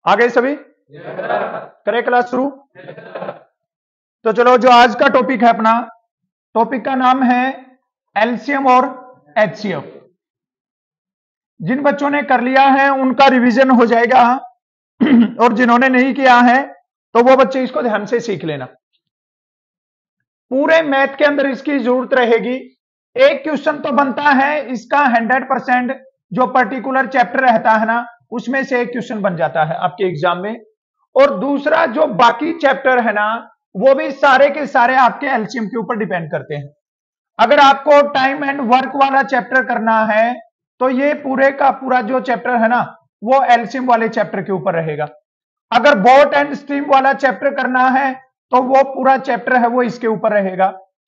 आ गए सभी? करें क्लास शुरू? तो चलो, जो आज का टॉपिक है अपना, टॉपिक का नाम है एलसीएम और एचसीएफ। जिन बच्चों ने कर लिया है उनका रिवीजन हो जाएगा और जिन्होंने नहीं किया है तो वो बच्चे इसको ध्यान से सीख लेना। पूरे मैथ के अंदर इसकी जरूरत रहेगी। एक क्वेश्चन तो बनता है इसका 100%, जो पर्टिकुलर चैप्टर रहता है ना उसमें से एक क्वेश्चन बन जाता है आपके एग्जाम में। और दूसरा, जो बाकी चैप्टर है ना वो भी सारे के सारे आपके एलसीएम के ऊपर डिपेंड करते हैं। अगर आपको टाइम एंड वर्क वाला चैप्टर करना है तो ये पूरे का पूरा जो चैप्टर है ना वो एलसीएम वाले चैप्टर के ऊपर रहेगा। अगर बोट एंड स्ट्रीम वाला चैप्टर करना है तो वो पूरा चैप्टर है वो इसके ऊपर रहेगा।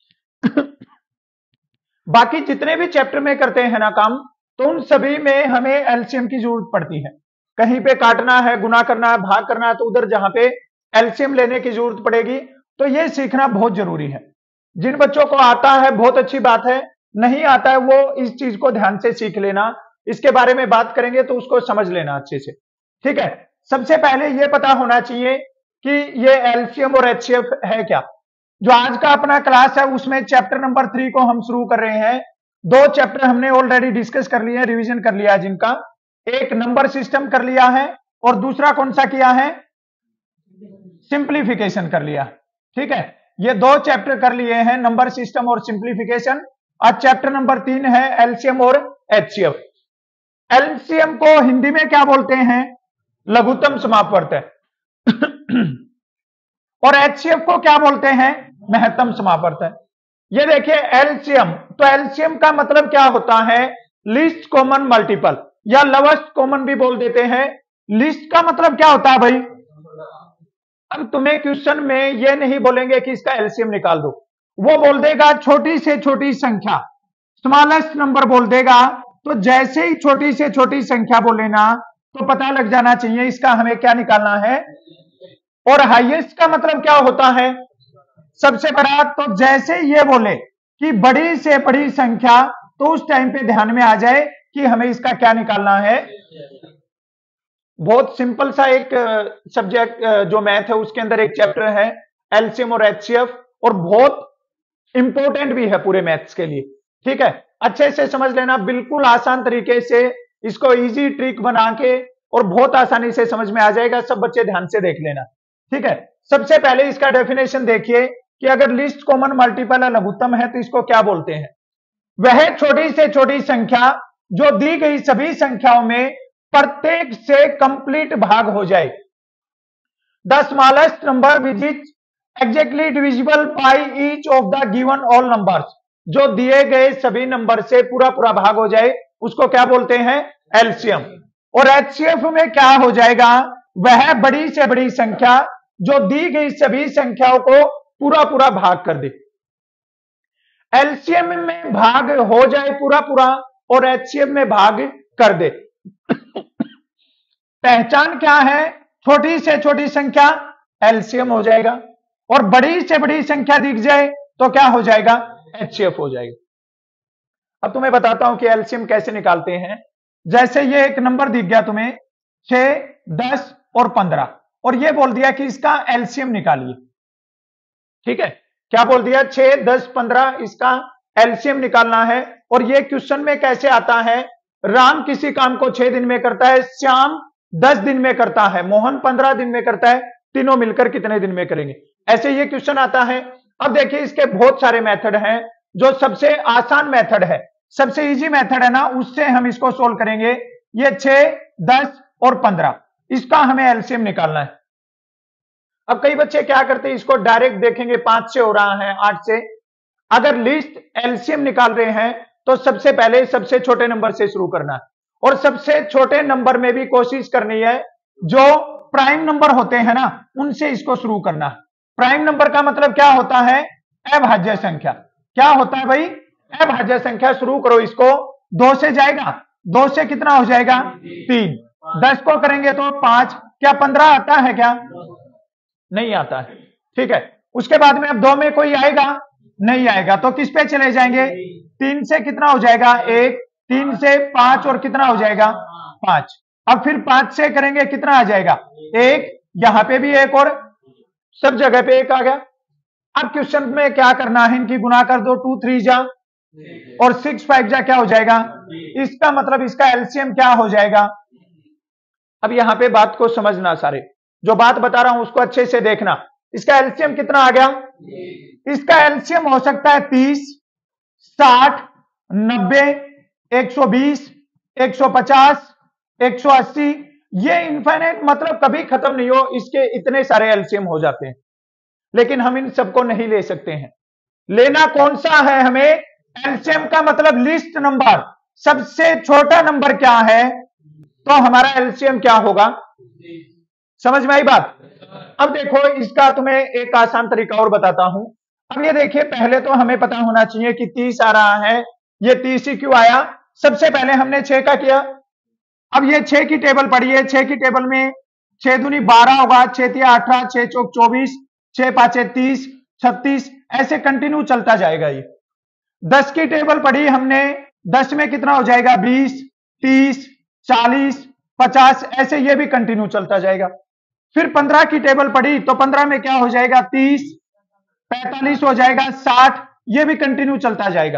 बाकी जितने भी चैप्टर में करते हैं ना काम, तो उन सभी में हमें एलसीएम की जरूरत पड़ती है। कहीं पे काटना है, गुना करना है, भाग करना है, तो उधर जहां पे एलसीएम लेने की जरूरत पड़ेगी, तो ये सीखना बहुत जरूरी है। जिन बच्चों को आता है बहुत अच्छी बात है, नहीं आता है वो इस चीज को ध्यान से सीख लेना। इसके बारे में बात करेंगे तो उसको समझ लेना अच्छे से, ठीक है। सबसे पहले ये पता होना चाहिए कि ये एलसीएम और एचसीएफ है क्या। जो आज का अपना क्लास है उसमें चैप्टर नंबर 3 को हम शुरू कर रहे हैं। 2 चैप्टर हमने ऑलरेडी डिस्कस कर लिए हैं, रिवीजन कर लिया है जिनका। एक नंबर सिस्टम कर लिया है और दूसरा कौन सा किया है, सिंप्लीफिकेशन कर लिया, ठीक है। ये 2 चैप्टर कर लिए हैं, नंबर सिस्टम और सिंप्लीफिकेशन। आज चैप्टर नंबर 3 है एलसीएम और एचसीएफ। एलसीएम को हिंदी में क्या बोलते हैं, लघुत्तम समापवर्त। और एचसीएफ को क्या बोलते हैं, महत्तम समापवर्त। ये देखिए एलसीएम, तो एलसीएम का मतलब क्या होता है, लीस्ट कॉमन मल्टीपल या लोवेस्ट कॉमन भी बोल देते हैं। लिस्ट का मतलब क्या होता है भाई, अब तुम्हें क्वेश्चन में ये नहीं बोलेंगे कि इसका एलसीएम निकाल दो, वो बोल देगा छोटी से छोटी संख्या, स्मॉलेस्ट नंबर बोल देगा। तो जैसे ही छोटी से छोटी संख्या बोले ना तो पता लग जाना चाहिए इसका हमें क्या निकालना है। और हाईएस्ट का मतलब क्या होता है, सबसे बड़ा। तो जैसे ये बोले कि बड़ी से बड़ी संख्या, तो उस टाइम पे ध्यान में आ जाए कि हमें इसका क्या निकालना है। बहुत सिंपल सा एक सब्जेक्ट जो मैथ है उसके अंदर एक चैप्टर है एलसीएम और एचसीएफ, और बहुत इंपॉर्टेंट भी है पूरे मैथ्स के लिए, ठीक है। अच्छे से समझ लेना, बिल्कुल आसान तरीके से इसको इजी ट्रिक बना के, और बहुत आसानी से समझ में आ जाएगा। सब बच्चे ध्यान से देख लेना, ठीक है। सबसे पहले इसका डेफिनेशन देखिए कि अगर लिस्ट कॉमन मल्टीपल लघुत्तम है तो इसको क्या बोलते हैं, वह छोटी से छोटी संख्या जो दी गई सभी संख्याओं में प्रत्येक से कंप्लीट भाग हो जाए। The smallest number which is exactly divisible by each of the given all numbers, जो दिए गए सभी नंबर से पूरा पूरा भाग हो जाए उसको क्या बोलते हैं, एलसीएम। और एचसीएफ में क्या हो जाएगा, वह बड़ी से बड़ी संख्या जो दी गई सभी संख्याओं को पूरा पूरा भाग कर दे। एलसीएम में भाग हो जाए पूरा पूरा और एचसीएफ में भाग कर दे। पहचान क्या है, छोटी से छोटी संख्या एलसीएम हो जाएगा, और बड़ी से बड़ी संख्या दिख जाए तो क्या हो जाएगा, एचसीएफ हो जाएगा। अब तुम्हें बताता हूं कि एलसीएम कैसे निकालते हैं। जैसे ये एक नंबर दिख गया तुम्हें 6, 10 और 15, और ये बोल दिया कि इसका एलसीएम निकालिए, ठीक है। क्या बोल दिया, 6, 10, 15 इसका एलसीएम निकालना है। और ये क्वेश्चन में कैसे आता है, राम किसी काम को 6 दिन में करता है, श्याम 10 दिन में करता है, मोहन 15 दिन में करता है, तीनों मिलकर कितने दिन में करेंगे, ऐसे ये क्वेश्चन आता है। अब देखिए इसके बहुत सारे मेथड हैं, जो सबसे आसान मेथड है, सबसे इजी मेथड है ना, उससे हम इसको सोल्व करेंगे। ये 6, 10 और 15, इसका हमें एलसीएम निकालना है। अब कई बच्चे क्या करते हैं, इसको डायरेक्ट देखेंगे 5 से हो रहा है, 8 से। अगर लिस्ट एलसीएम निकाल रहे हैं तो सबसे पहले सबसे छोटे नंबर से शुरू करना है, और सबसे छोटे नंबर में भी कोशिश करनी है जो प्राइम नंबर होते हैं ना उनसे इसको शुरू करना है। प्राइम नंबर का मतलब क्या होता है, अभाज्य संख्या। क्या होता है भाई, अभाज्य संख्या। शुरू करो इसको, 2 से जाएगा, 2 से कितना हो जाएगा, 3, 10 को करेंगे तो 5, क्या 15 आता है, क्या नहीं आता है, ठीक है। उसके बाद में अब 2 में कोई आएगा, नहीं आएगा, तो किस पे चले जाएंगे, 3 से कितना हो जाएगा, 1, 3 से 5 और कितना हो जाएगा, 5। अब फिर 5 से करेंगे कितना आ जाएगा 1, यहां पे भी 1 और सब जगह पे 1 आ गया। अब क्वेश्चन में क्या करना है, इनकी गुना कर दो, 2 3 जा और 6 5 जा क्या हो जाएगा, इसका मतलब इसका एलसीएम क्या हो जाएगा। अब यहां पे बात को समझना, सारे जो बात बता रहा हूं उसको अच्छे से देखना। इसका एलसीएम कितना आ गया, इसका एलसीएम हो सकता है 30, 60, 90, 120, 150, 180, ये इनफाइनाइट मतलब कभी खत्म नहीं हो, इसके इतने सारे एलसीएम हो जाते हैं। लेकिन हम इन सबको नहीं ले सकते हैं। लेना कौन सा है हमें, एलसीएम का मतलब लिस्ट नंबर, सबसे छोटा नंबर क्या है, तो हमारा एलसीएम क्या होगा। समझ में आई बात। अब देखो इसका तुम्हें एक आसान तरीका और बताता हूं। अब ये देखिए, पहले तो हमें पता होना चाहिए कि 30 आ रहा है, ये 30 ही क्यों आया। सबसे पहले हमने 6 का किया। अब ये 6 की टेबल पड़ी है, 6 की टेबल में 6 दूनी 12 होगा, 6 तिया 18, 6 चौक 24, 6 पांचे 30, 36, ऐसे कंटिन्यू चलता जाएगा। ये 10 की टेबल पढ़ी हमने, 10 में कितना हो जाएगा 20, 30, 40, 50, ऐसे ये भी कंटिन्यू चलता जाएगा। फिर 15 की टेबल पढ़ी तो 15 में क्या हो जाएगा 30, 45 हो जाएगा, 60, ये भी कंटिन्यू चलता जाएगा।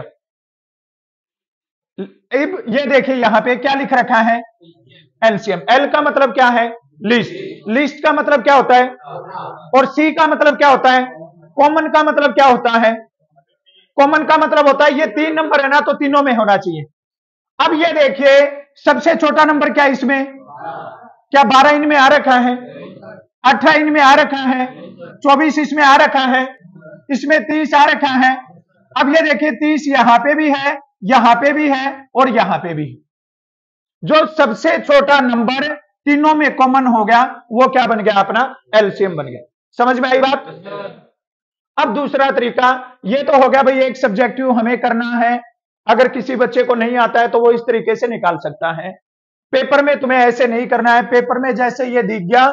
अब ये देखिए यहां पे क्या लिख रखा है, एलसीएम। एल का मतलब क्या है, लिस्ट। लिस्ट का मतलब क्या होता है, और सी का मतलब क्या होता है, कॉमन का मतलब क्या होता है। कॉमन का मतलब होता है ये 3 नंबर है ना, तो तीनों में होना चाहिए। अब ये देखिए सबसे छोटा नंबर क्या इसमें, क्या 12 इनमें आ रखा है, 18 इनमें आ रखा है, 24 इसमें आ रखा है, इसमें 30 आ रखा है। अब ये देखिए 30 यहां पे भी है, यहां पे भी है और यहां पे भी। जो सबसे छोटा नंबर तीनों में कॉमन हो गया वो क्या बन गया, अपना एलसीएम बन गया। समझ में आई बात। अब दूसरा तरीका ये तो हो गया भाई, एक सब्जेक्टिव हमें करना है। अगर किसी बच्चे को नहीं आता है तो वो इस तरीके से निकाल सकता है। पेपर में तुम्हें ऐसे नहीं करना है। पेपर में जैसे ये दिख गया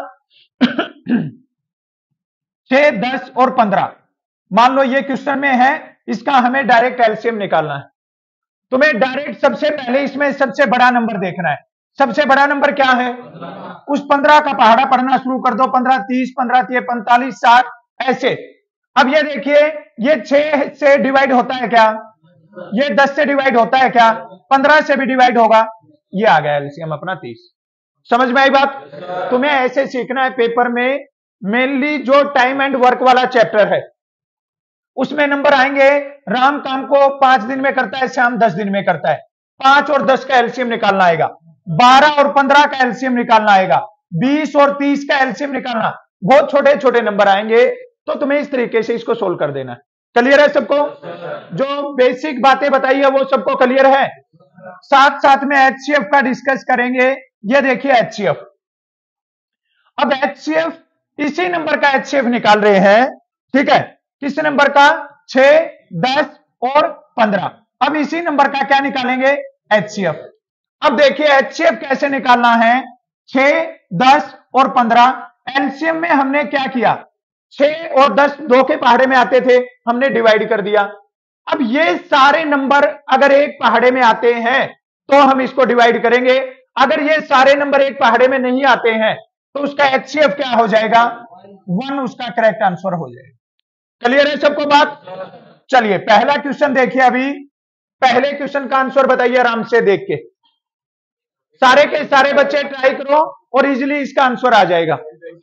6, 10 और 15, मान लो ये क्वेश्चन में है, इसका हमें डायरेक्ट एलसीएम निकालना है। तुम्हें डायरेक्ट सबसे पहले इसमें सबसे बड़ा नंबर देखना है। सबसे बड़ा नंबर क्या है, उस 15 का पहाड़ा पढ़ना शुरू कर दो। 15 30, 15 3 45, 60, ऐसे। अब ये देखिए ये 6 से डिवाइड होता है क्या, ये 10 से डिवाइड होता है क्या, 15 से भी डिवाइड होगा। ये आ गया एलसीएम अपना 30। समझ में आई बात। तुम्हें ऐसे सीखना है। पेपर में मेनली जो टाइम एंड वर्क वाला चैप्टर है उसमें नंबर आएंगे। राम काम को 5 दिन में करता है, श्याम 10 दिन में करता है। 5 और 10 का एलसीएम निकालना आएगा, 12 और 15 का एलसीएम निकालना आएगा, 20 और 30 का एलसीएम निकालना। बहुत छोटे छोटे नंबर आएंगे, तो तुम्हें इस तरीके से इसको सोल्व कर देना है। क्लियर है सबको। जो बेसिक बातें बताई है वो सबको क्लियर है। साथ साथ में एचसीएफ का डिस्कस करेंगे। ये देखिए एचसीएफ। अब एचसीएफ इसी नंबर का एचसीएफ निकाल रहे हैं, ठीक है। किस नंबर का, 6, 10 और 15। अब इसी नंबर का क्या निकालेंगे, एचसीएफ। अब देखिए एचसीएफ कैसे निकालना है। 6, 10 और 15 एलसीएम में हमने क्या किया, 6 और 10 2 के पहाड़े में आते थे, हमने डिवाइड कर दिया। अब ये सारे नंबर अगर एक पहाड़े में आते हैं तो हम इसको डिवाइड करेंगे। अगर ये सारे नंबर एक पहाड़े में नहीं आते हैं तो उसका एचसीएफ क्या हो जाएगा, 1 उसका करेक्ट आंसर हो जाएगा। क्लियर है सबको बात। चलिए पहला क्वेश्चन देखिए। अभी पहले क्वेश्चन का आंसर बताइए आराम से देख के। सारे के सारे बच्चे ट्राई करो और इजीली इसका आंसर आ जाएगा।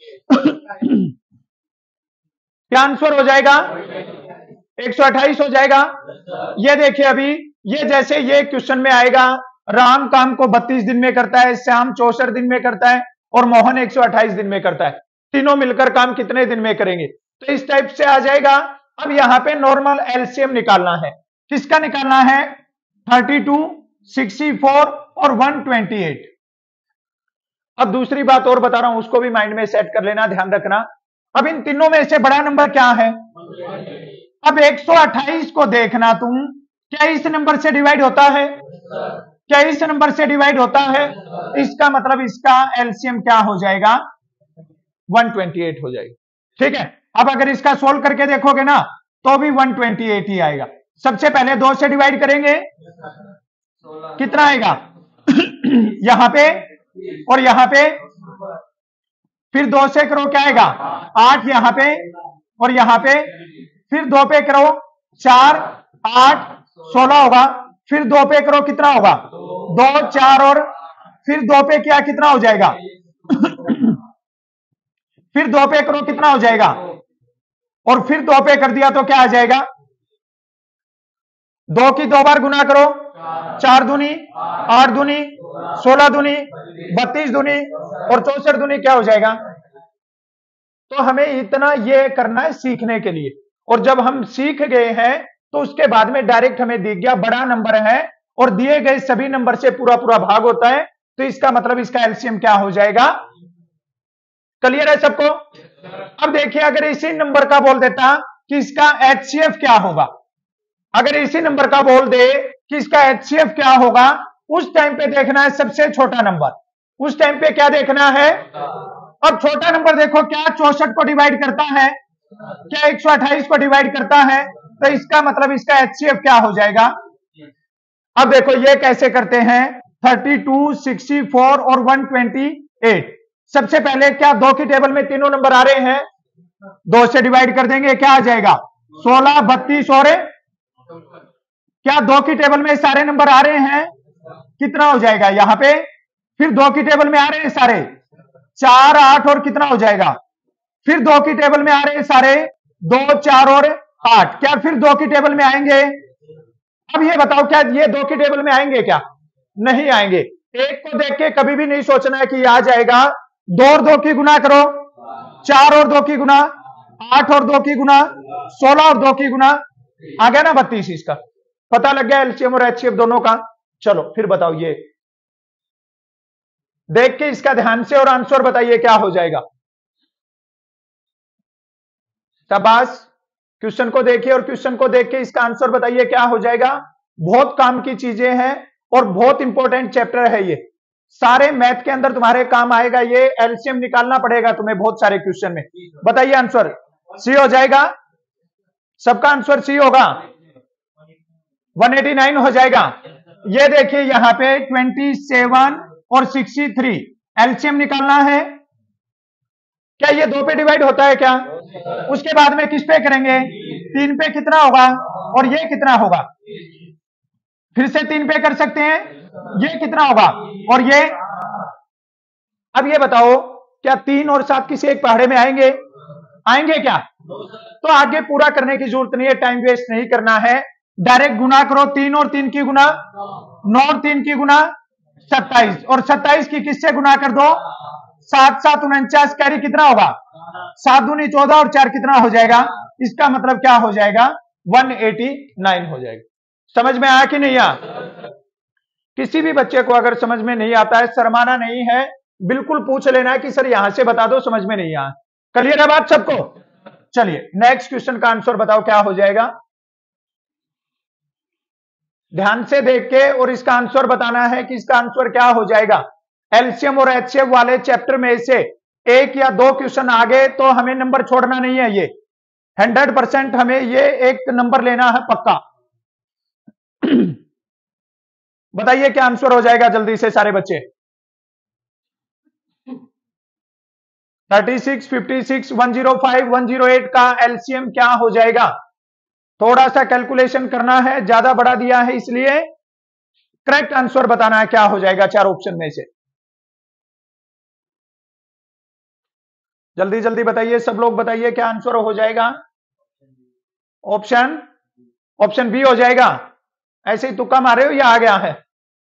क्या आंसर हो जाएगा, 128 हो जाएगा। ये देखिए अभी ये जैसे ये क्वेश्चन में आएगा, राम काम को 32 दिन में करता है, श्याम 64 दिन में करता है और मोहन 128 दिन में करता है। तीनों मिलकर काम कितने दिन में करेंगे, तो इस टाइप से आ जाएगा। अब यहां पे नॉर्मल एलसीएम निकालना है। किसका निकालना है, 32, 64 और 128। अब दूसरी बात और बता रहा हूं, उसको भी माइंड में सेट कर लेना, ध्यान रखना। अब इन तीनों में से बड़ा नंबर क्या है, अब 128 को देखना तुम, क्या इस नंबर से डिवाइड होता है, क्या इस नंबर से डिवाइड होता है। इसका मतलब इसका एलसीएम क्या हो जाएगा, 128 हो जाएगा। ठीक है। अब अगर इसका सोल्व करके देखोगे ना तो भी 128 ही आएगा। सबसे पहले 2 से डिवाइड करेंगे, कितना आएगा यहां पे और यहां पे फिर 2 से करो क्या आएगा 8 यहां पे और यहां पे फिर 2 पे करो 4 8 16 होगा। फिर 2 पे करो कितना होगा 2 4 और फिर 2 पे क्या कितना हो जाएगा फिर 2 पे करो कितना हो जाएगा और फिर 2 पे कर दिया तो क्या आ जाएगा 2 की 2 बार गुना करो 4 दूनी 8 दूनी 16 दूनी 32 दूनी और 64 दूनी क्या हो जाएगा। तो हमें इतना ये करना है सीखने के लिए, और जब हम सीख गए हैं तो उसके बाद में डायरेक्ट हमें दिख गया बड़ा नंबर है और दिए गए सभी नंबर से पूरा पूरा भाग होता है, तो इसका मतलब इसका एलसीएम क्या हो जाएगा। क्लियर है सबको। अब देखिए अगर इसी नंबर का बोल देता कि इसका एचसीएफ क्या होगा, अगर इसी नंबर का बोल दे कि इसका एचसीएफ क्या होगा, उस टाइम पे देखना है सबसे छोटा नंबर, उस टाइम पे क्या देखना है। अब छोटा नंबर देखो क्या 64 को डिवाइड करता है, क्या 128 को डिवाइड करता है, तो इसका मतलब इसका एचसीएफ क्या हो जाएगा। अब देखो ये कैसे करते हैं 32 64 और 128। सबसे पहले क्या 2 की टेबल में तीनों नंबर आ रहे हैं, 2 से डिवाइड कर देंगे क्या आ जाएगा 16 32 और क्या 2 की टेबल में सारे नंबर आ रहे हैं कितना हो जाएगा यहां पे, फिर 2 की टेबल में आ रहे हैं सारे 4 8 और कितना हो जाएगा, फिर 2 की टेबल में आ रहे हैं सारे 2 4 और 8, क्या फिर 2 की टेबल में आएंगे। अब ये बताओ क्या ये 2 की टेबल में आएंगे, क्या नहीं आएंगे। एक को देख के कभी भी नहीं सोचना है कि आ जाएगा, 2 और 2 की गुना करो 4 और 2 की गुना 8 और 2 की गुना 16 और 2 की गुना आ गया ना 32। इसका पता लग गया एलसीएम और एचसीएफ दोनों का। चलो फिर बताओ ये देख के इसका ध्यान से और आंसर बताइए क्या हो जाएगा। शाबाश, क्वेश्चन को देखिए और क्वेश्चन को देख के इसका आंसर बताइए क्या हो जाएगा। बहुत काम की चीजें हैं और बहुत इंपॉर्टेंट चैप्टर है ये, सारे मैथ के अंदर तुम्हारे काम आएगा। ये एलसीएम निकालना पड़ेगा तुम्हें बहुत सारे क्वेश्चन में। बताइए आंसर सी हो जाएगा, सबका आंसर सी होगा, 189 हो जाएगा। ये देखिए यहां पे 27 और 63 एलसीएम निकालना है। क्या ये 2 पे डिवाइड होता है क्या, उसके बाद में किस पे करेंगे 3 पे कितना होगा और ये कितना होगा, फिर से 3 पे कर सकते हैं, ये कितना होगा और ये। अब ये बताओ क्या 3 और 7 किसी एक पहाड़े में आएंगे, आएंगे क्या। तो आगे पूरा करने की जरूरत नहीं है, टाइम वेस्ट नहीं करना है, डायरेक्ट गुना करो 3 और 3 की गुना 9 और 3 की गुना 27 और 27 की किससे गुना कर दो 7 7 49, कैरी कितना होगा 7 दूनी 14 और 4 कितना हो जाएगा। इसका मतलब क्या हो जाएगा 189 हो जाएगा। समझ में आया कि नहीं आया। किसी भी बच्चे को अगर समझ में नहीं आता है शर्माना नहीं है, बिल्कुल पूछ लेना है कि सर यहां से बता दो समझ में नहीं आया। क्लियर है बात सबको। चलिए नेक्स्ट क्वेश्चन का आंसर बताओ क्या हो जाएगा। ध्यान से देख के और इसका आंसर बताना है कि इसका आंसर क्या हो जाएगा। एलसीएम और एचसीएफ वाले चैप्टर में से 1 या 2 क्वेश्चन आगे तो हमें नंबर छोड़ना नहीं है, ये 100% हमें ये एक नंबर लेना है पक्का। बताइए क्या आंसर हो जाएगा जल्दी से सारे बच्चे। 36 56 105 108 का एलसीएम क्या हो जाएगा। थोड़ा सा कैलकुलेशन करना है, ज्यादा बढ़ा दिया है इसलिए करेक्ट आंसर बताना है क्या हो जाएगा 4 ऑप्शन में से। जल्दी जल्दी बताइए सब लोग, बताइए क्या आंसर हो जाएगा। ऑप्शन बी हो जाएगा। ऐसे ही तुक्का मारे हो या आ गया है।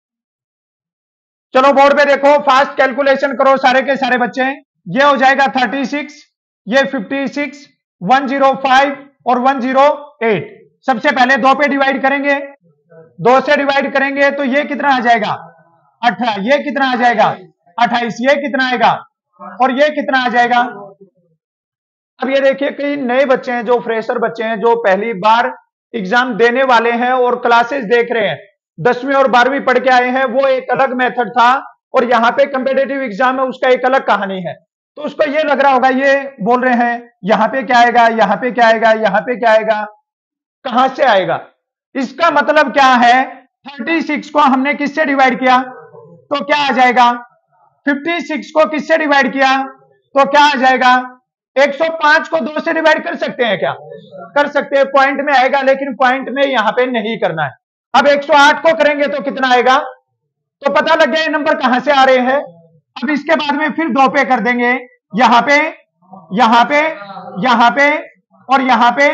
चलो बोर्ड पे देखो, फास्ट कैलकुलेशन करो सारे के सारे बच्चे। ये हो जाएगा 36, ये 56 105 और 108। सबसे पहले 2 पे डिवाइड करेंगे, 2 से डिवाइड करेंगे तो ये कितना आ जाएगा 18, ये कितना आ जाएगा 28, ये कितना आएगा और ये कितना आ जाएगा। अब ये देखिए कई नए बच्चे हैं जो फ्रेशर बच्चे हैं जो पहली बार एग्जाम देने वाले हैं और क्लासेस देख रहे हैं, 10वीं और 12वीं पढ़ के आए हैं, वो एक अलग मेथड था और यहाँ पे कंपेटिटिव एग्जाम है उसका एक अलग कहानी है। तो उसको ये लग रहा होगा, ये बोल रहे हैं यहां पे क्या आएगा, यहां पे क्या आएगा, यहां पे क्या आएगा, कहां से आएगा। इसका मतलब क्या है 36 को हमने किससे डिवाइड किया तो क्या आ जाएगा 56 को किससे डिवाइड किया तो क्या आ जाएगा? 105 को 2 से डिवाइड कर सकते हैं क्या? कर सकते हैं, पॉइंट में आएगा, लेकिन पॉइंट में यहां पे नहीं करना है। अब 108 को करेंगे तो कितना आएगा? तो पता लग गया ये नंबर कहां से आ रहे हैं। अब इसके बाद में फिर 2 पे कर देंगे, यहां पे, यहां पे, यहां पे और यहां पे।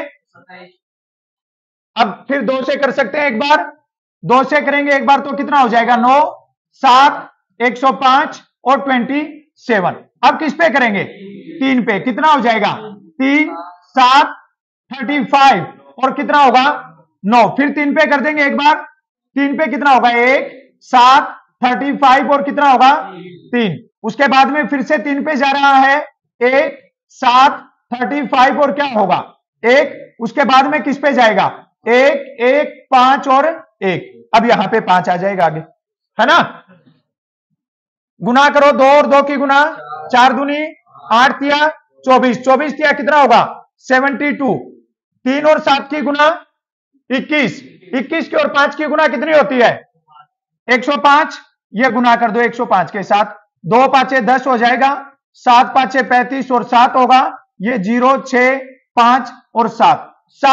अब फिर 2 से कर सकते हैं एक बार, 2 से करेंगे एक बार तो कितना हो जाएगा? 9, 7, 105 और 27। अब किस पे करेंगे? 3 पे, कितना हो जाएगा? 3, 7, 35 और कितना होगा? 9। फिर 3 पे कर देंगे एक बार, 3 पे कितना होगा? 1, 7, 35 और कितना होगा? 3। उसके बाद में फिर से 3 पे जा रहा है, 1, 7, 35 और क्या होगा? 1। उसके बाद में किस पे जाएगा? 1, 1, 5 और 1। अब यहां पे 5 आ जाएगा आगे, है ना? गुना करो, 2 और 2 की गुना, 4 दूनी 8 तिया 24, 24 तिया कितना होगा? 72। 3 और 7 की गुना 21, 21 की और 5 की गुना कितनी होती है? 105। ये गुना कर दो 105 के साथ, 2 पांचे 10 हो जाएगा, 7 पांचे 35 और 7 होगा, ये 0, 6, 5 और 7,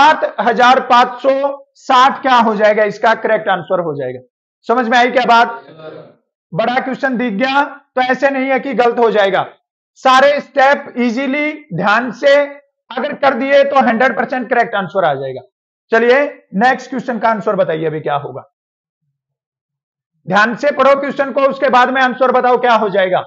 7560 क्या हो जाएगा? इसका करेक्ट आंसर हो जाएगा। समझ में आई क्या बात? बड़ा क्वेश्चन दिख गया तो ऐसे नहीं है कि गलत हो जाएगा, सारे स्टेप इजीली ध्यान से अगर कर दिए तो 100% करेक्ट आंसर आ जाएगा। चलिए नेक्स्ट क्वेश्चन का आंसर बताइए अभी क्या होगा। ध्यान से पढ़ो क्वेश्चन को, उसके बाद में आंसर बताओ क्या हो जाएगा।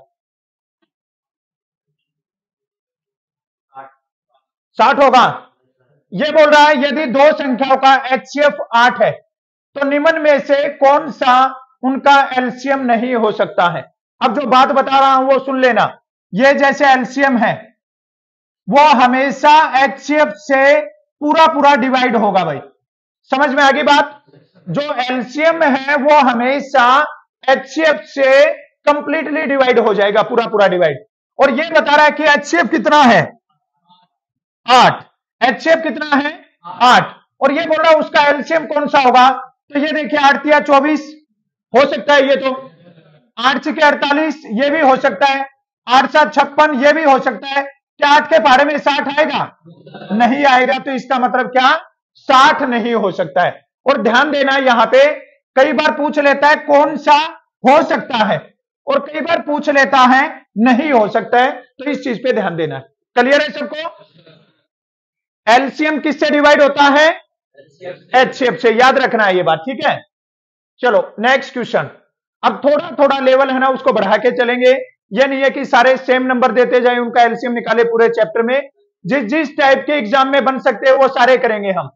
60 होगा। यह बोल रहा है यदि 2 संख्याओं का HCF 8 है तो निम्न में से कौन सा उनका एलसीएम नहीं हो सकता है। अब जो बात बता रहा हूं वो सुन लेना। ये जैसे एलसीएम है वो हमेशा HCF से पूरा पूरा डिवाइड होगा भाई, समझ में आ गई बात? जो एलसीएम है वो हमेशा HCF से कंप्लीटली डिवाइड हो जाएगा, पूरा पूरा डिवाइड। और ये बता रहा है कि HCF कितना है? 8। HCF कितना है? 8। और ये बोल रहा है उसका एलसीएम कौन सा होगा? तो ये देखिए 8 तिया 24 हो सकता है, ये तो 8 छके 48 ये भी हो सकता है, 8 7 56 ये भी हो सकता है। क्या 8 के पहाड़े में 60 आएगा? नहीं आएगा, तो इसका मतलब क्या? 60 नहीं हो सकता है। और ध्यान देना यहां पे कई बार पूछ लेता है कौन सा हो सकता है और कई बार पूछ लेता है नहीं हो सकता है, तो इस चीज पे ध्यान देना है। क्लियर है सबको? एलसीएम किससे डिवाइड होता है? HCF से, याद रखना है ये बात, ठीक है? चलो नेक्स्ट क्वेश्चन। अब थोड़ा थोड़ा लेवल है ना उसको बढ़ा के चलेंगे, ये नहीं है कि सारे सेम नंबर देते जाए, उनका एलसीएम निकाले पूरे चैप्टर में। जिस जिस टाइप के एग्जाम में बन सकते हैं वो सारे करेंगे हम।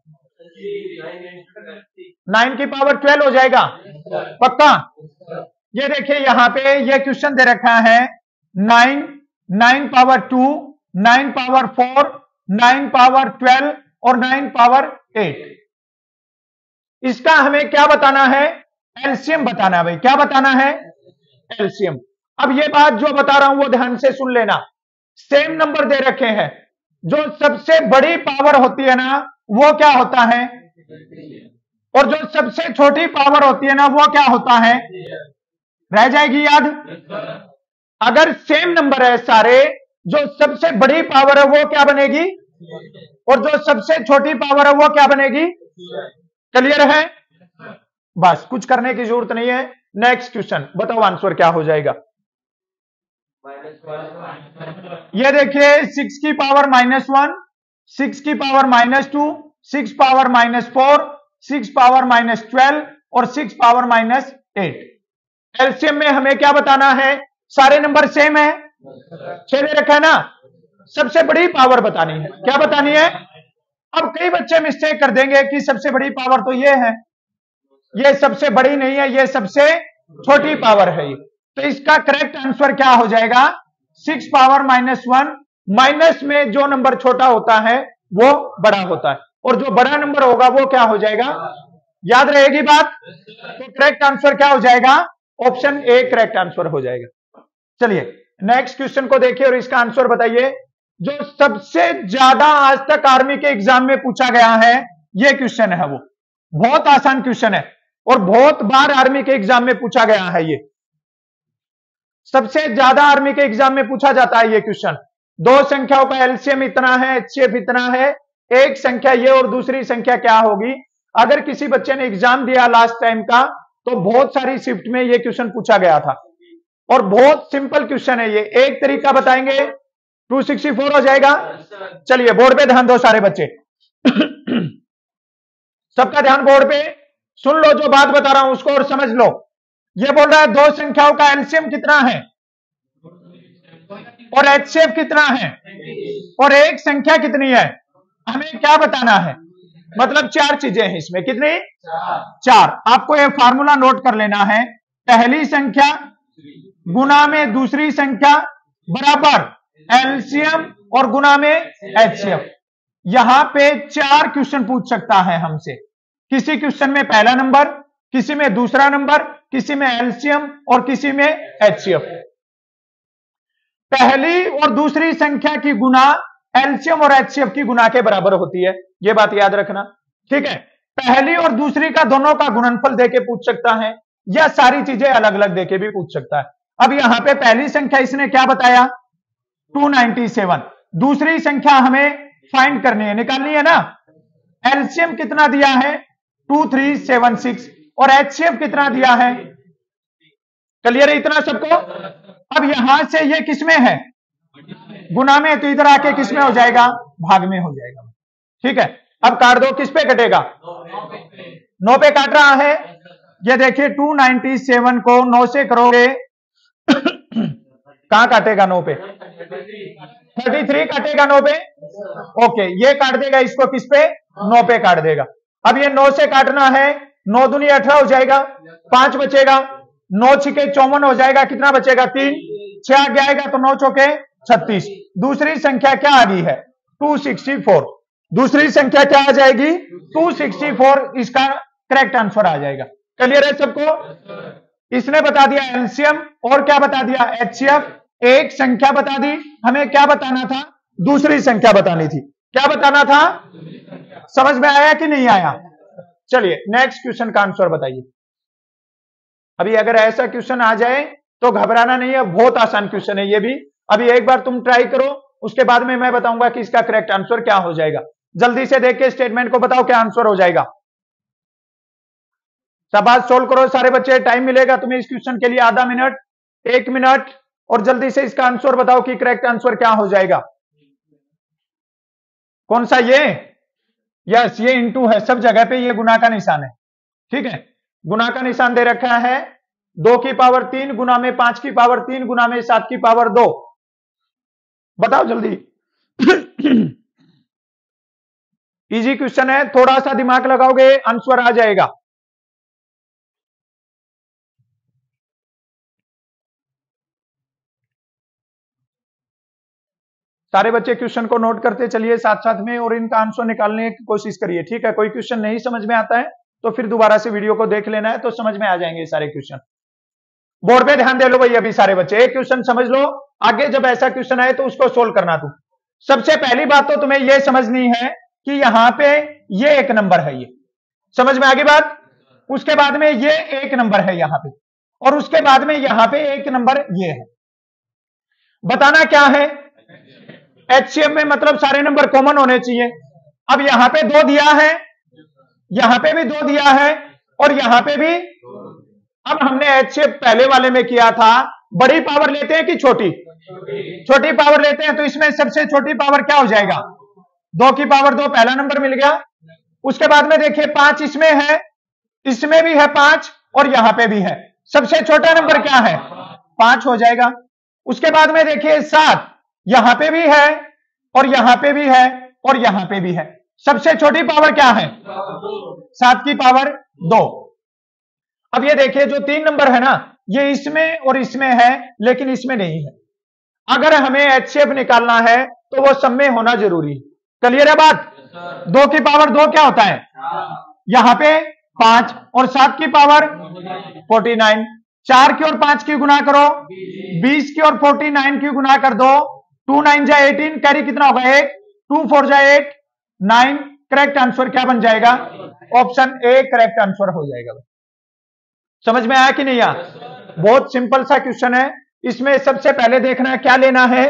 9 की पावर 12 हो जाएगा पक्का? ये देखिए यहां पे ये क्वेश्चन दे रखा है 9, 9 पावर 2, 9 पावर 4, 9 पावर 12 और 9 पावर 8। इसका हमें क्या बताना है? एलसीएम बताना है भाई। क्या बताना है? एलसीएम। अब ये बात जो बता रहा हूं वो ध्यान से सुन लेना। सेम नंबर दे रखे हैं, जो सबसे बड़ी पावर होती है ना वो क्या होता है, और जो सबसे छोटी पावर होती है ना वो क्या होता है? रह जाएगी याद? अगर सेम नंबर है सारे, जो सबसे बड़ी पावर है वो क्या बनेगी और जो सबसे छोटी पावर है वो क्या बनेगी? क्लियर है? बस कुछ करने की जरूरत नहीं है। नेक्स्ट क्वेश्चन बताओ आंसर क्या हो जाएगा। ये देखिए 6 की पावर -1, 6 की पावर -2, 6 पावर -4, 6 पावर -12 और 6 पावर -8। एलसीएम में हमें क्या बताना है? सारे नंबर सेम है, 6 दे रखा है ना, सबसे बड़ी पावर बतानी है। क्या बतानी है? अब कई बच्चे मिस्टेक कर देंगे कि सबसे बड़ी पावर तो ये है, ये सबसे बड़ी नहीं है, ये सबसे छोटी पावर है ये। तो इसका करेक्ट आंसर क्या हो जाएगा? 6 पावर -1, माइनस में जो नंबर छोटा होता है वो बड़ा होता है, और जो बड़ा नंबर होगा वो क्या हो जाएगा? याद रहेगी बात? तो करेक्ट आंसर क्या हो जाएगा? ऑप्शन ए करेक्ट आंसर हो जाएगा। चलिए नेक्स्ट क्वेश्चन को देखिए और इसका आंसर बताइए। जो सबसे ज्यादा आज तक आर्मी के एग्जाम में पूछा गया है ये क्वेश्चन है, वो बहुत आसान क्वेश्चन है और बहुत बार आर्मी के एग्जाम में पूछा गया है ये। सबसे ज्यादा आर्मी के एग्जाम में पूछा जाता है ये क्वेश्चन। दो संख्याओं का एलसीएम इतना है, एचसीएफ इतना है, एक संख्या ये और दूसरी संख्या क्या होगी। अगर किसी बच्चे ने एग्जाम दिया लास्ट टाइम का तो बहुत सारी शिफ्ट में ये क्वेश्चन पूछा गया था और बहुत सिंपल क्वेश्चन है ये। एक तरीका बताएंगे 264 हो जाएगा। चलिए बोर्ड पे ध्यान दो सारे बच्चे सबका ध्यान बोर्ड पे, सुन लो जो बात बता रहा हूं उसको और समझ लो। ये बोल रहा है दो संख्याओं का एलसीएम कितना है और एचसीएफ कितना है और एक संख्या कितनी है, हमें क्या बताना है। मतलब चार चीजें हैं इसमें, कितनी? चार। आपको ये फार्मूला नोट कर लेना है, पहली संख्या गुना में दूसरी संख्या बराबर एलसीएम और गुना में एचसीएफ। यहां पे चार क्वेश्चन पूछ सकता है हमसे, किसी क्वेश्चन में पहला नंबर, किसी में दूसरा नंबर, किसी में एलसीएम और किसी में एचसीएफ। पहली और दूसरी संख्या की गुना एलसीएम और एचसीएफ की गुना के बराबर होती है, यह बात याद रखना, ठीक है। पहली और दूसरी का दोनों का गुणनफल देके पूछ सकता है या सारी चीजें अलग अलग देके भी पूछ सकता है। अब यहां पे पहली संख्या इसने क्या बताया 297, दूसरी संख्या हमें फाइंड करनी है, निकालनी है ना। एलसीएम कितना दिया है 2376 और एचसीएफ कितना दिया है, क्लियर है इतना सबको। अब यहां से ये किसमें है, गुना में, तो इधर आके किसमें हो जाएगा, भाग में हो जाएगा, ठीक है। अब काट दो, किस पे कटेगा, 9 पे काट रहा है। ये देखिए 297 को 9 से करोगे कहां काटेगा, 9 पे 33 काटेगा 9 पे, ओके ये काट देगा इसको, किस पे, 9 पे काट देगा। अब ये 9 से काटना है, 9 दूनी 18 हो जाएगा, 5 बचेगा, 9 छिके 54 हो जाएगा, कितना बचेगा 3, 6 आगे आएगा तो 9 चौके 36। दूसरी संख्या क्या आ गई है 264, दूसरी संख्या क्या आ जाएगी 264, इसका करेक्ट आंसर आ जाएगा। क्लियर है सबको। इसने बता दिया एलसीएम और क्या बता दिया एचसीएफ, एक संख्या बता दी, हमें क्या बताना था, दूसरी संख्या बतानी थी। क्या बताना था, समझ में आया कि नहीं आया। चलिए नेक्स्ट क्वेश्चन का आंसर बताइए। अभी अगर ऐसा क्वेश्चन आ जाए तो घबराना नहीं है, बहुत आसान क्वेश्चन है ये भी। अभी एक बार तुम ट्राई करो, उसके बाद में मैं बताऊंगा कि इसका करेक्ट आंसर क्या हो जाएगा। जल्दी से देख के स्टेटमेंट को बताओ क्या आंसर हो जाएगा। शाबाश, सोल्व करो सारे बच्चे, टाइम मिलेगा तुम्हें इस क्वेश्चन के लिए आधा मिनट, 1 मिनट, और जल्दी से इसका आंसर बताओ कि करेक्ट आंसर क्या हो जाएगा। कौन सा, ये, यस ये इंटू है, सब जगह पे ये गुना का निशान है, ठीक है। गुना का निशान दे रखा है, 2 की पावर 3 गुना में 5 की पावर 3 गुना में 7 की पावर 2। बताओ जल्दी इजी क्वेश्चन है, थोड़ा सा दिमाग लगाओगे आंसर आ जाएगा। सारे बच्चे क्वेश्चन को नोट करते चलिए साथ साथ में और इनका आंसर निकालने की कोशिश करिए, ठीक है। कोई क्वेश्चन नहीं समझ में आता है तो फिर दोबारा से वीडियो को देख लेना है, तो समझ में आ जाएंगे सारे क्वेश्चन। बोर्ड पे ध्यान दे लो भाई अभी सारे बच्चे, एक क्वेश्चन समझ लो, आगे जब ऐसा क्वेश्चन आए तो उसको सोल्व करना। तू सबसे पहली बात तो तुम्हें यह समझनी है कि यहां पे ये एक नंबर है, ये समझ में आ गई बात। उसके बाद में ये एक नंबर है यहां पे, और उसके बाद में यहां पे एक नंबर ये है। बताना क्या है, एचसीएफ में मतलब सारे नंबर कॉमन होने चाहिए। अब यहां पे 2 दिया है, यहां पे भी 2 दिया है और यहां पे भी। अब हमने एचसीएफ पहले वाले में किया था, बड़ी पावर लेते हैं कि छोटी, छोटी पावर लेते हैं, तो इसमें सबसे छोटी पावर क्या हो जाएगा 2 की पावर 2, पहला नंबर मिल गया। उसके बाद में देखिए 5 इसमें है, इसमें भी है 5 और यहां पे भी है, सबसे छोटा नंबर क्या है 5 हो जाएगा। उसके बाद में देखिए 7 यहां पे भी है और यहां पे भी है और यहां पे भी है, सबसे छोटी पावर क्या है 7 की पावर 2। अब ये देखिए जो 3 नंबर है ना, ये इसमें और इसमें है लेकिन इसमें नहीं है। अगर हमें एचसीएफ निकालना है तो वो सब में होना जरूरी है। क्लियर है बात। 2 की पावर 2 क्या होता है, यहां पे 5 और 7 की पावर 49, 4 की और 5 की गुना करो, 20 की और 49 की गुना कर दो, 2 9 जा 18, कैरी कितना होगा 1, 2 4 जा 8 9। करेक्ट आंसर क्या बन जाएगा, ऑप्शन ए करेक्ट आंसर हो जाएगा। समझ में आया कि नहीं आया। बहुत सिंपल सा क्वेश्चन है, इसमें सबसे पहले देखना क्या लेना है,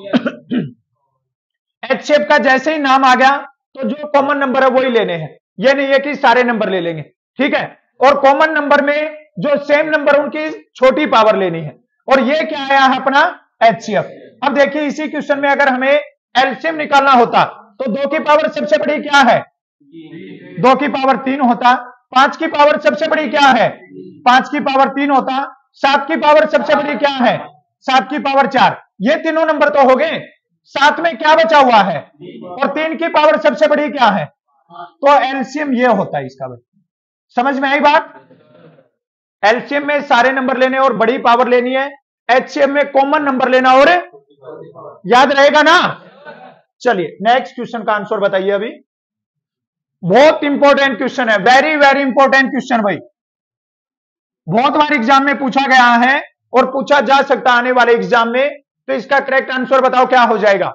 एच शेप का जैसे ही नाम आ गया तो जो कॉमन नंबर है वही लेने हैं, ये नहीं है कि सारे नंबर ले लेंगे, ठीक है। और कॉमन नंबर में जो सेम नंबर उनकी छोटी पावर लेनी है, और ये क्या आया है अपना एचसीएफ। अब देखिए इसी क्वेश्चन में अगर हमें एलसीएम निकालना होता तो 2 की पावर सबसे बड़ी क्या है, 2 की पावर 3 होता, 5 की पावर सबसे बड़ी क्या है, 5 की पावर 3 होता, 7 की पावर सबसे बड़ी क्या है, 7 की पावर 4। ये तीनों नंबर तो हो गए, 7 में क्या बचा हुआ है, और 3 की पावर सबसे बड़ी क्या है, तो एलसीएम ये होता है इसका। समझ में आई बात? एलसीएम में सारे नंबर लेने और बड़ी पावर लेनी है, एचसीएम में कॉमन नंबर लेना और याद रहेगा ना। चलिए नेक्स्ट क्वेश्चन का आंसर बताइए। अभी बहुत इंपॉर्टेंट क्वेश्चन है, वेरी वेरी इंपॉर्टेंट क्वेश्चन भाई, बहुत बार एग्जाम में पूछा गया है और पूछा जा सकता आने वाले एग्जाम में। तो इसका करेक्ट आंसर बताओ क्या हो जाएगा।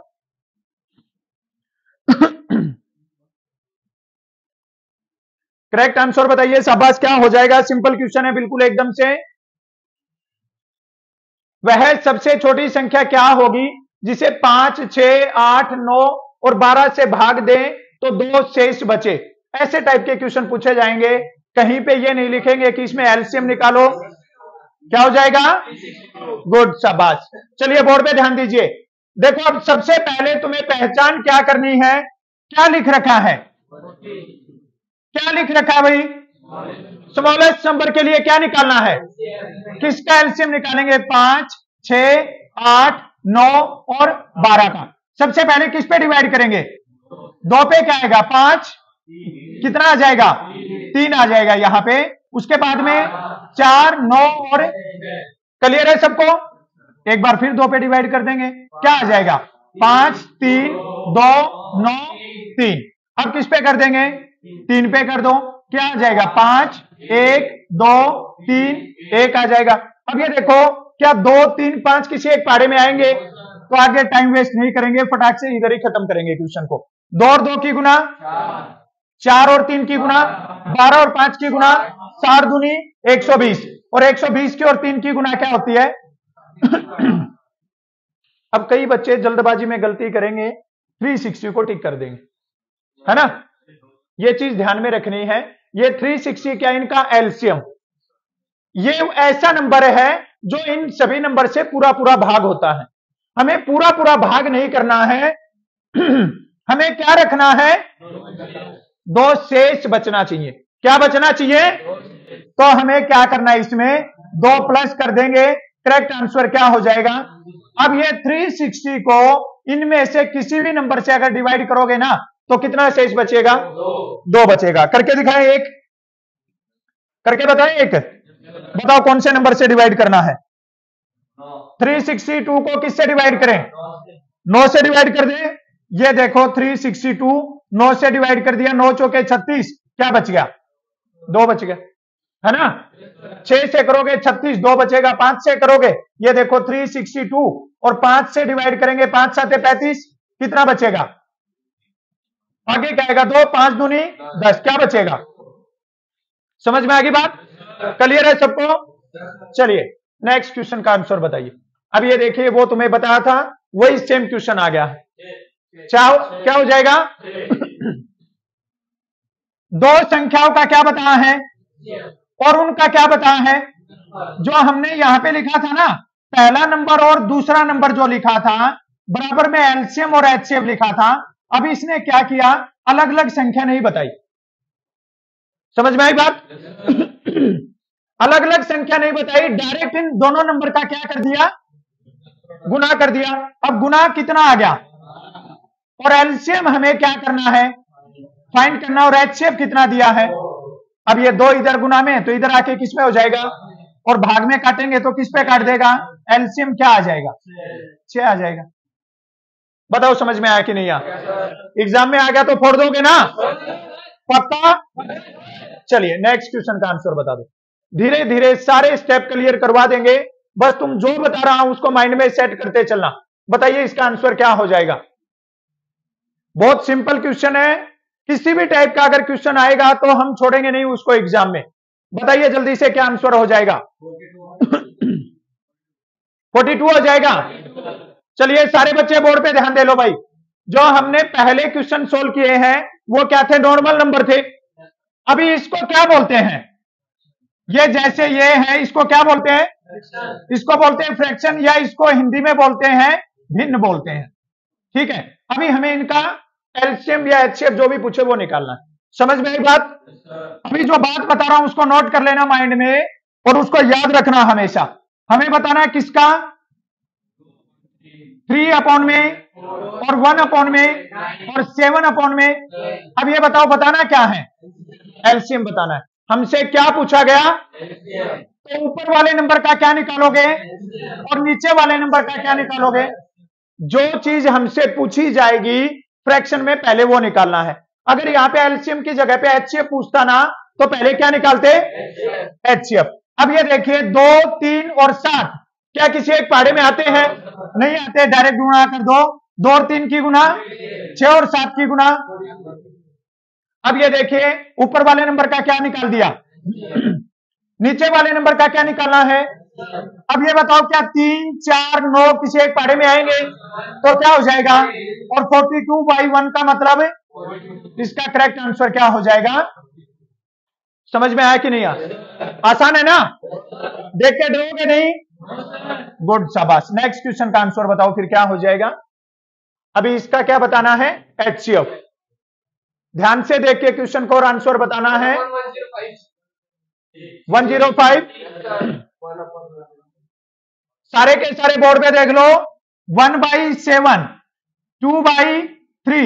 करेक्ट आंसर बताइए शाबाश, क्या हो जाएगा। सिंपल क्वेश्चन है बिल्कुल एकदम से। वह सबसे छोटी संख्या क्या होगी जिसे 5, 6, 8, 9 और 12 से भाग दें तो 2 शेष बचे। ऐसे टाइप के क्वेश्चन पूछे जाएंगे, कहीं पे ये नहीं लिखेंगे कि इसमें एलसीएम निकालो, क्या हो जाएगा, गुड शाबाश। चलिए बोर्ड पे ध्यान दीजिए। देखो अब सबसे पहले तुम्हें पहचान क्या करनी है, क्या लिख रखा है, क्या लिख रखा है भाई, स्मॉलेस्ट नंबर के लिए क्या निकालना है, किसका एलसीएम निकालेंगे, 5, 6, 8, 9 और 12 का। सबसे पहले किस पे डिवाइड करेंगे, 2 पे क्या आएगा, 5 कितना आ जाएगा, 3 आ जाएगा यहां पे। उसके बाद में 4, 9 और, क्लियर है सबको। एक बार फिर 2 पे डिवाइड कर देंगे, क्या आ जाएगा, 5, 3, 2, 9, 3। अब किस पे कर देंगे, 3 पे कर दो, क्या आ जाएगा, 5, 1, 2, 3, 1 आ जाएगा। अब ये देखो क्या 2, 3, 5 किसी एक पारे में आएंगे, तो आगे टाइम वेस्ट नहीं करेंगे, फटाक से इधर ही खत्म करेंगे क्वेश्चन को। 2 और 2 की गुना 4 और 3 की गुना 12 और 5 की गुना 4 दूनी 120 और 120 की और 3 की गुना क्या होती है। अब कई बच्चे जल्दबाजी में गलती करेंगे, 360 को टिक कर देंगे, है ना। ये चीज ध्यान में रखनी है। ये 360 क्या, इनका एलसीएम, ये ऐसा नंबर है जो इन सभी नंबर से पूरा पूरा भाग होता है। हमें पूरा पूरा भाग नहीं करना है, हमें क्या रखना है, 2 शेष बचना चाहिए। क्या बचना चाहिए, तो हमें क्या करना है, इसमें 2 प्लस कर देंगे, करेक्ट आंसर क्या हो जाएगा। अब ये 360 को इनमें से किसी भी नंबर से अगर डिवाइड करोगे ना तो कितना शेष बचेगा, 2 बचेगा। करके दिखाएं, एक करके बताएं, एक बताओ कौन से नंबर से डिवाइड करना है। 362 को किससे डिवाइड करें, 9 से डिवाइड कर दें। ये देखो 362 9 से डिवाइड कर दिया, 9 चौके 36, क्या बच गया, 2 बच गया, है ना। 6 से करोगे 36, 2 बचेगा। 5 से करोगे, ये देखो 362 और 5 से डिवाइड करेंगे, 5 7 35, कितना बचेगा, आगे क्या आएगा, 2, 5 दूनी 10, क्या बचेगा। समझ में आ गई बात, क्लियर है सबको। चलिए नेक्स्ट क्वेश्चन का आंसर बताइए। अब ये देखिए वो तुम्हें बताया था वही सेम क्वेश्चन आ गया है। क्या हो जाएगा, 2 संख्याओं का क्या बताया है और उनका क्या बताया है। जो हमने यहां पे लिखा था ना, पहला नंबर और दूसरा नंबर जो लिखा था, बराबर में एलसीएम और एचसीएफ लिखा था। अब इसने क्या किया, अलग अलग संख्या नहीं बताई। समझ में आई बात। अलग अलग संख्या नहीं बताई, डायरेक्ट इन दोनों नंबर का क्या कर दिया, गुना कर दिया। अब गुना कितना आ गया, और एलसीएम हमें क्या करना है, फाइंड करना, और एचसीएफ कितना दिया है। अब ये 2 इधर गुना में, तो इधर आके किस में हो जाएगा, और भाग में काटेंगे तो किस पे काट देगा, एलसीएम क्या आ जाएगा, 6 आ जाएगा। बताओ समझ में आया कि नहीं आया। एग्जाम में आ गया तो फोड़ दोगे ना, पक्का। चलिए नेक्स्ट क्वेश्चन का आंसर बता दो। धीरे धीरे सारे स्टेप क्लियर करवा देंगे, बस तुम जो बता रहा हूं उसको माइंड में सेट करते चलना। बताइए इसका आंसर क्या हो जाएगा। बहुत सिंपल क्वेश्चन है, किसी भी टाइप का अगर क्वेश्चन आएगा तो हम छोड़ेंगे नहीं उसको एग्जाम में। बताइए जल्दी से क्या आंसर हो जाएगा। 42 हो जाएगा। चलिए सारे बच्चे बोर्ड पे ध्यान दे लो भाई, जो हमने पहले क्वेश्चन सोल्व किए हैं वो क्या थे, नॉर्मल नंबर थे। अभी इसको क्या बोलते हैं, ये जैसे ये है इसको क्या बोलते हैं, इसको बोलते हैं फ्रैक्शन, या इसको हिंदी में बोलते हैं भिन्न बोलते हैं। ठीक है, अभी हमें इनका एलसीएम या एचसीएफ जो भी पूछे वो निकालना है। समझ में आई बात? अभी जो बात बता रहा हूं उसको नोट कर लेना माइंड में और उसको याद रखना हमेशा। हमें बताना है किसका, 3 अपॉन में और 1 अपॉन में और 7 अपॉन में। अब ये बताओ बताना क्या है, एलसीएम बताना है। हमसे क्या पूछा गया, तो ऊपर वाले नंबर का क्या निकालोगे और नीचे वाले नंबर का क्या निकालोगे। जो चीज हमसे पूछी जाएगी फ्रैक्शन में पहले वो निकालना है। अगर यहाँ पे एलसीएम की जगह पे एचसीएफ पूछता ना तो पहले क्या निकालते, एचसीएफ। अब ये देखिए 2, 3 और 7 क्या किसी एक पहाड़े में आते हैं, नहीं आते। डायरेक्ट गुणा कर दो, 2 और 3 की गुना 6 और 7 की गुना। अब ये देखिए ऊपर वाले नंबर का क्या निकाल दिया, नीचे वाले नंबर का क्या निकालना है। अब ये बताओ क्या 3, 4, 9 किसी एक पहाड़े में आएंगे तो क्या हो जाएगा, और 42/1 का मतलब इसका करेक्ट आंसर क्या हो जाएगा। समझ में आया कि नहीं आया, आसान है ना, देख के डरोगे नहीं। गुड, शाबाश। नेक्स्ट क्वेश्चन का आंसर बताओ फिर क्या हो जाएगा। अभी इसका क्या बताना है, एचसीएफ। ध्यान से देख के क्वेश्चन को और आंसर बताना है। 105 सारे के सारे बोर्ड पे देख लो। 1/7, 2/3,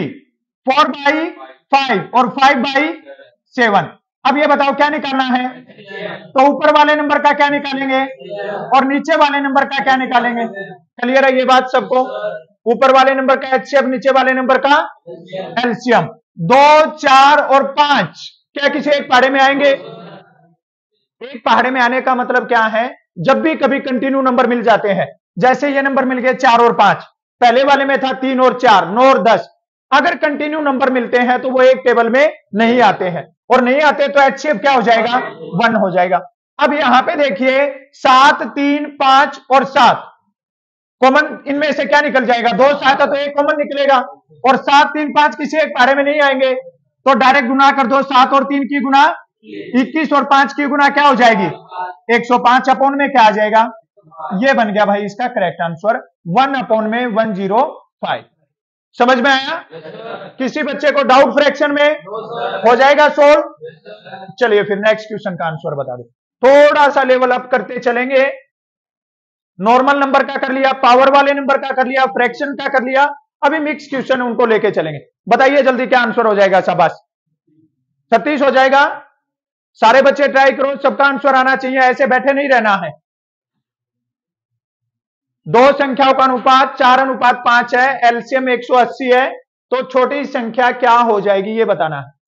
4/5 और 5/7। अब ये बताओ क्या निकालना है, तो ऊपर वाले नंबर का क्या निकालेंगे और नीचे वाले नंबर का क्या निकालेंगे। क्लियर है ये बात सबको, ऊपर वाले नंबर का एचसीएफ, नीचे वाले नंबर का एलसीएम। 2, 4 और 5 क्या किसी एक पहाड़े में आएंगे। एक पहाड़े में आने का मतलब क्या है, जब भी कभी कंटिन्यू नंबर मिल जाते हैं, जैसे ये नंबर मिल गए 4 और 5, पहले वाले में था 3 और 4, 9 और 10। अगर कंटिन्यू नंबर मिलते हैं तो वो एक टेबल में नहीं आते हैं, और नहीं आते तो एचसीएफ क्या हो जाएगा, 1 हो जाएगा। अब यहां पे देखिए 7, 3, 5 और 7 कॉमन, इनमें से क्या निकल जाएगा, 2 7 तो एक कॉमन निकलेगा, और 7, 3, 5 किसी एक पहाड़े में नहीं आएंगे तो डायरेक्ट गुना कर दो। 7 और 3 की गुना 21 और 5 की गुना क्या हो जाएगी, 105 अपॉन में क्या आ जाएगा, ये बन गया भाई इसका करेक्ट आंसर 1/105। समझ में आया? किसी बच्चे को डाउट फ्रैक्शन में हो जाएगा सोल्व। चलिए फिर नेक्स्ट क्वेश्चन का आंसर बता दो। थोड़ा सा लेवल अप करते चलेंगे। नॉर्मल नंबर का कर लिया, पावर वाले नंबर का कर लिया, फ्रैक्शन का कर लिया, अभी मिक्स क्वेश्चन उनको लेके चलेंगे। बताइए जल्दी क्या आंसर हो जाएगा, शाबाश। 36 हो जाएगा। सारे बच्चे ट्राई करो, सबका आंसर आना चाहिए, ऐसे बैठे नहीं रहना है। दो संख्याओं का अनुपात 4:5 है, एलसीएम 180 है, तो छोटी संख्या क्या हो जाएगी ये बताना है।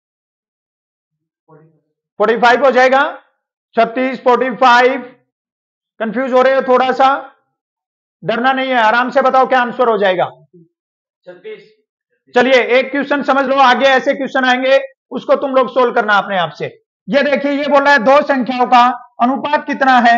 45 हो जाएगा। 36, 45, कंफ्यूज हो रहे हो थोड़ा सा, डरना नहीं है, आराम से बताओ क्या आंसर हो जाएगा। 36। चलिए एक क्वेश्चन समझ लो, आगे ऐसे क्वेश्चन आएंगे उसको तुम लोग सोल्व करना अपने आप से। ये देखिए ये बोल रहा है दो संख्याओं का अनुपात कितना है,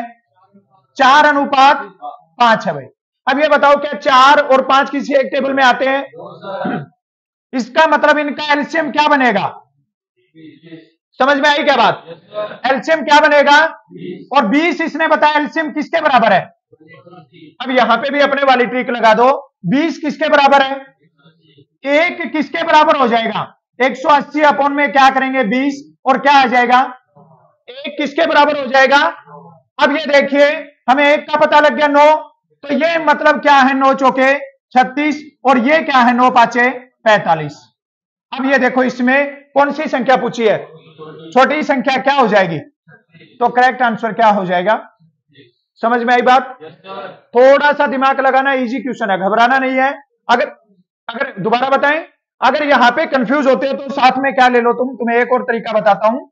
4:5 है भाई। अब ये बताओ क्या 4 और 5 किसी एक टेबल में आते हैं, इसका मतलब इनका एलसीएम क्या बनेगा। समझ में आई क्या बात, एलसीएम क्या बनेगा, और 20 इसने बताया एलसीएम किसके बराबर है। अब यहां पे भी अपने वाली ट्रिक लगा दो, 20 किसके बराबर है, 1 किसके बराबर हो जाएगा, 180 अपॉन में क्या करेंगे 20, और क्या आ जाएगा 1 किसके बराबर हो जाएगा। अब ये देखिए हमें 1 का पता लग गया 9, तो ये मतलब क्या है 9 चौके 36, और ये क्या है 9 पांचे 45। अब ये देखो इसमें कौन सी संख्या पूछी है, छोटी संख्या क्या हो जाएगी, तो करेक्ट आंसर क्या हो जाएगा। समझ में आई बात, थोड़ा सा दिमाग लगाना, इजी क्वेश्चन है, घबराना नहीं है। अगर दोबारा बताएं, अगर यहां पे कंफ्यूज होते हो तो साथ में क्या ले लो, तुम्हें एक और तरीका बताता हूं।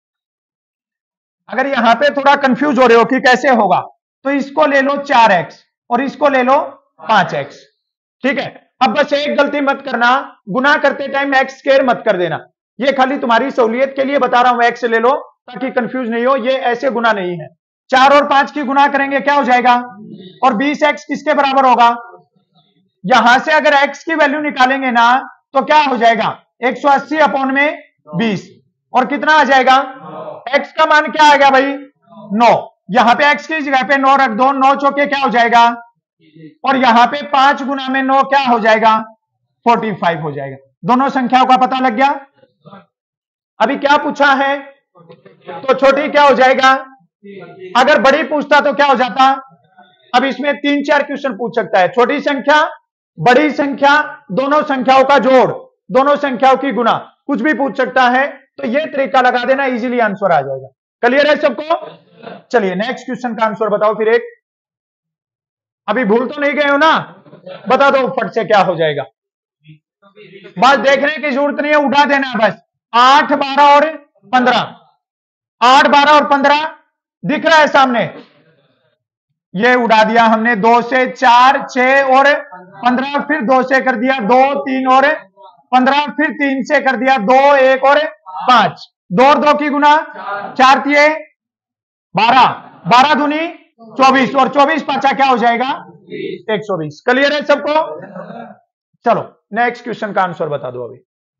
अगर यहां पे थोड़ा कंफ्यूज हो रहे हो कि कैसे होगा, तो इसको ले लो 4x और इसको ले लो 5x, ठीक है। अब बस एक गलती मत करना, गुना करते टाइम x स्क्वायर मत कर देना, ये खाली तुम्हारी सहूलियत के लिए बता रहा हूं, x ले लो ताकि कंफ्यूज नहीं हो, ये ऐसे गुना नहीं है। 4 और 5 की गुना करेंगे क्या हो जाएगा, और 20x किसके बराबर होगा, यहां से अगर x की वैल्यू निकालेंगे ना तो क्या हो जाएगा 180 अपॉन में 20, और कितना आ जाएगा, x का मान क्या आ गया भाई 9, यहां पे x की जगह पे 9 रख दो, 9 चौके क्या हो जाएगा, और यहां पे 5 गुना में 9 क्या हो जाएगा 45 हो जाएगा। दोनों संख्याओं का पता लग गया। अभी क्या पूछा है, तो छोटी क्या हो जाएगा, अगर बड़ी पूछता तो क्या हो जाता। अब इसमें 3-4 क्वेश्चन पूछ सकता है, छोटी संख्या, बड़ी संख्या, दोनों संख्याओं का जोड़, दोनों संख्याओं की गुना, कुछ भी पूछ सकता है। तो ये तरीका लगा देना, इजीली आंसर आ जाएगा। क्लियर है सबको। चलिए नेक्स्ट क्वेश्चन का आंसर बताओ फिर एक, अभी भूल तो नहीं गए हो ना, बता दो फट से क्या हो जाएगा, बस देखने की जरूरत नहीं है, उठा देना है बस। 8, 12 और 15, 8, 12 और 15 दिख रहा है सामने, ये उड़ा दिया हमने, 2 से 4, 6 और 15, फिर 2 से कर दिया 2, 3 और 15, फिर 3 से कर दिया 2, 1 और 5, 2 और 2 की गुना, 4 तिये 12, 12 दूनी 24, और 24 पांचा क्या हो जाएगा 120। क्लियर है सबको। चलो नेक्स्ट क्वेश्चन का आंसर बता दो। अभी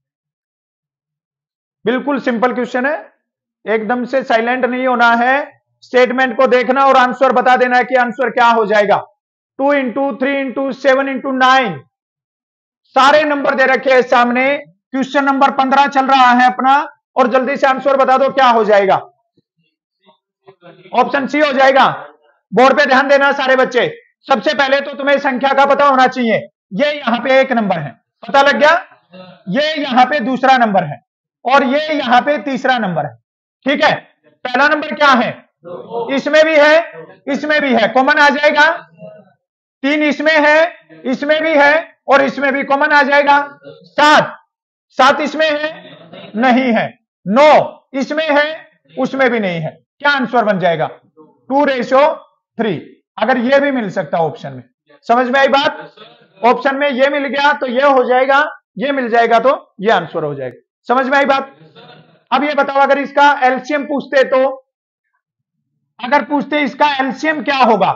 बिल्कुल सिंपल क्वेश्चन है, एकदम से साइलेंट नहीं होना है, स्टेटमेंट को देखना और आंसर बता देना है कि आंसर क्या हो जाएगा। 2 इंटू 3 इंटू 7 इंटू 9, सारे नंबर दे रखे हैं सामने, क्वेश्चन नंबर 15 चल रहा है अपना, और जल्दी से आंसर बता दो क्या हो जाएगा, ऑप्शन सी हो जाएगा। बोर्ड पे ध्यान देना सारे बच्चे, सबसे पहले तो तुम्हें संख्या का पता होना चाहिए, ये यहां पे एक नंबर है, पता लग गया, ये यहां पे दूसरा नंबर है, और ये यहां पे तीसरा नंबर है। ठीक है, पहला नंबर क्या है, इसमें भी है, इसमें भी है, कॉमन आ जाएगा, 3 इसमें है, इसमें भी है, और इसमें भी कॉमन आ जाएगा। 7 इसमें है, नहीं है, 9 इसमें है, उसमें भी नहीं है, क्या आंसर बन जाएगा 2:3। अगर ये भी मिल सकता ऑप्शन में, समझ में आई बात, ऑप्शन में ये मिल गया तो ये हो जाएगा, ये मिल जाएगा तो ये आंसर हो जाएगा। समझ में आई बात। अब ये बताओ अगर इसका एलसीएम पूछते तो, अगर पूछते इसका एलसीएम क्या होगा,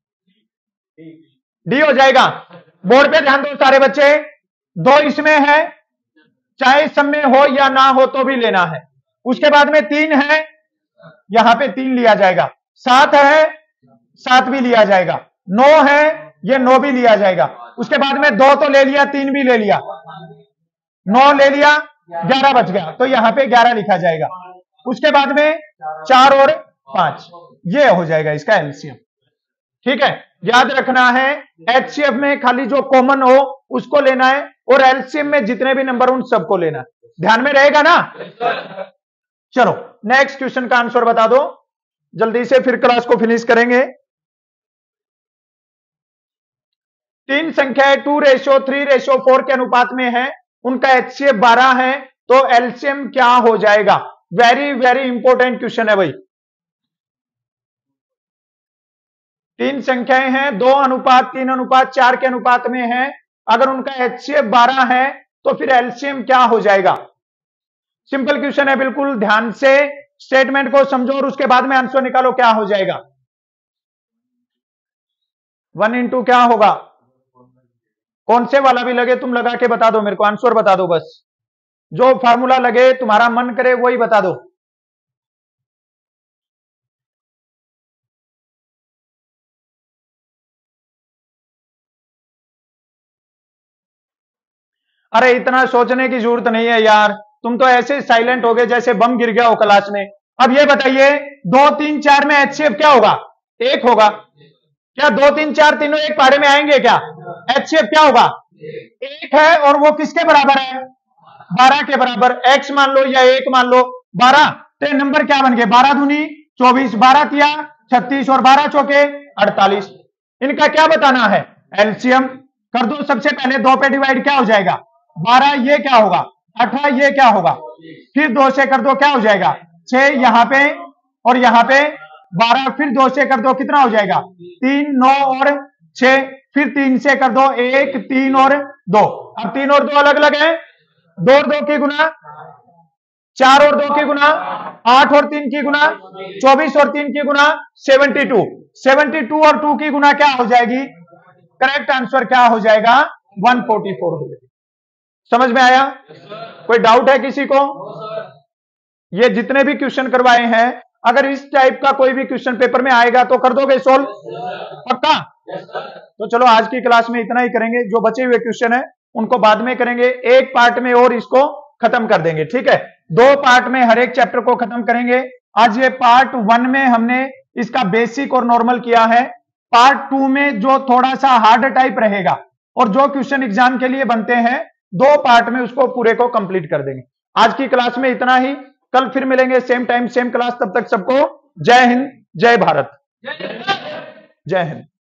डी हो जाएगा। बोर्ड पे ध्यान दो सारे बच्चे, 2 इसमें है, चाहे सब में हो या ना हो तो भी लेना है, उसके बाद में 3 है, यहां पे 3 लिया जाएगा, 7 है, 7 भी लिया जाएगा, 9 है, ये 9 भी लिया जाएगा, उसके बाद में 2 तो ले लिया, 3 भी ले लिया, 9 ले लिया, 11 बच गया, तो यहां पे 11 लिखा जाएगा, उसके बाद में 4 और 5, ये हो जाएगा इसका एलसीएम। ठीक है, याद रखना है एचसीएफ में खाली जो कॉमन हो उसको लेना है, और एलसीएम में जितने भी नंबर उन सबको लेना है, ध्यान में रहेगा ना। चलो नेक्स्ट क्वेश्चन का आंसर बता दो जल्दी से, फिर क्लास को फिनिश करेंगे। 3 संख्याएं 2:3:4 के अनुपात में है, उनका एचसीएफ 12 है, तो एलसीएम क्या हो जाएगा। वेरी वेरी इंपॉर्टेंट क्वेश्चन है भाई। 3 संख्याएं हैं, 2:3:4 के अनुपात में है, अगर उनका एचसीएफ 12 है तो फिर एलसीएम क्या हो जाएगा। सिंपल क्वेश्चन है, बिल्कुल ध्यान से स्टेटमेंट को समझो और उसके बाद में आंसर निकालो क्या हो जाएगा। 1 इंटू क्या होगा, कौन से वाला भी लगे तुम लगा के बता दो मेरे को, आंसर बता दो बस, जो फार्मूला लगे तुम्हारा मन करे वही बता दो। अरे इतना सोचने की जरूरत नहीं है यार, तुम तो ऐसे साइलेंट हो गए जैसे बम गिर गया हो क्लास में। अब ये बताइए 2, 3, 4 में एचसीएफ क्या होगा, 1 होगा क्या, 2, 3, 4 तीनों एक पारे में आएंगे क्या, एचसीएफ क्या होगा 1 है, और वो किसके बराबर है 12 के बराबर, x मान लो या 1 मान लो, 12, तो नंबर क्या बन गए 12 दूनी 24, 12 तिया 36 और 12 चौके 48। इनका क्या बताना है एलसीएम, कर दो सबसे पहले 2 पे डिवाइड क्या हो जाएगा 12, ये क्या होगा 18, ये क्या होगा, फिर 2 से कर दो क्या हो जाएगा 6 यहां पे, और यहां पे 12, फिर 2 से कर दो कितना हो जाएगा 3, 9 और 6, फिर 3 से कर दो 1, 3 और 2, अब 3 और 2 अलग अलग है, 2 और 2 की गुना 4 और 2 की गुना 8 और 3 की गुना 24 और 3 की गुना 72। 72 और 2 की गुना क्या हो जाएगी? करेक्ट आंसर क्या हो जाएगा? 144 हो जाएगी। समझ में आया? कोई डाउट है किसी को? ये जितने भी क्वेश्चन करवाए हैं, अगर इस टाइप का कोई भी क्वेश्चन पेपर में आएगा तो कर दोगे सोल्व? पक्का? तो चलो आज की क्लास में इतना ही करेंगे, जो बचे हुए क्वेश्चन है उनको बाद में करेंगे, एक पार्ट में और इसको खत्म कर देंगे। ठीक है, 2 पार्ट में हर एक चैप्टर को खत्म करेंगे। आज ये पार्ट 1 में हमने इसका बेसिक और नॉर्मल किया है। पार्ट 2 में जो थोड़ा सा हार्ड टाइप रहेगा और जो क्वेश्चन एग्जाम के लिए बनते हैं, 2 पार्ट में उसको पूरे को कंप्लीट कर देंगे। आज की क्लास में इतना ही, कल फिर मिलेंगे सेम टाइम सेम क्लास। तब तक सबको जय हिंद, जय भारत, जय हिंद।